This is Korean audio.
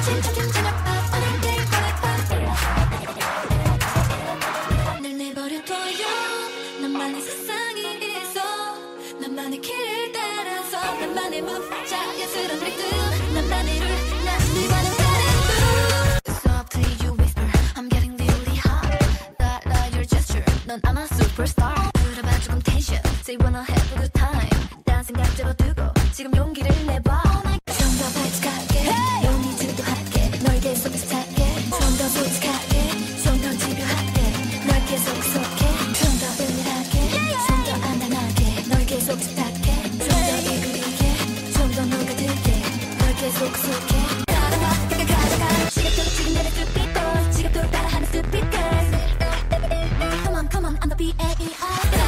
침착한 저녁밥 오늘 내일 밤에 날 내버려둬요. 나만의 세상이 있어. 나만의 길을 따라서 나만의 문 자연스러운 리듬 나만의 룰 난 네와는 다른 부 Softly you whisper I'm getting really hot That your gesture 넌 I'm a superstar 들어봐 조금 텐션 Say wanna have a good time 딴 생각 접어두고 지금 용기를 내봐 좀 더 발칙하게 No need to 도 할게 널 계속 비슷하게 좀 더 솔직하게 좀 더 집요하게 널 계속 속해 좀 더 은밀하게 좀 더 안단하게 널 계속 집착해 좀 더 이끌리게 좀 더 녹아들게 널 계속 속해 따라가 가다가 시각도 지금 내내 stupid boy 지갑도 따라하는 stupid girl Come on I'm the BAER